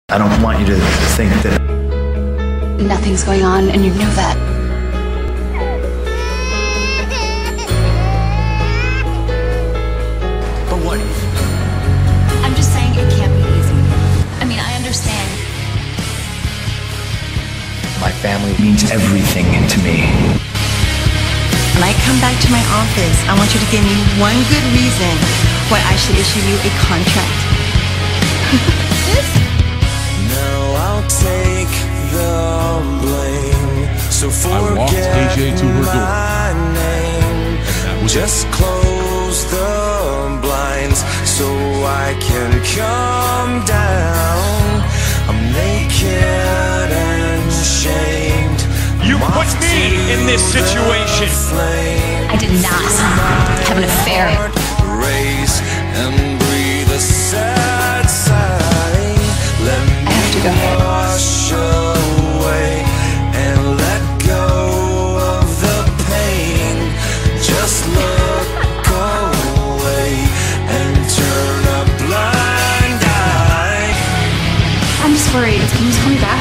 I don't want you to think that nothing's going on, and you know that. But what? I'm just saying it can't be easy. I mean, I understand. My family means everything to me. When I come back to my office, I want you to give me one good reason why I should issue you a contract. Take the blame. So I walked AJ to her door. Just close the blinds so I can come down. I'm naked and shamed. You put me in this situation. I did not have an affair. Raise and breathe a sad sigh. Let me go. wash away and let go of the pain. Just look away and turn a blind eye. I'm just worried. Can you call me back?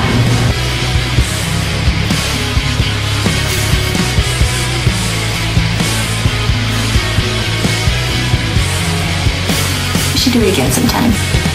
We should do it again sometime.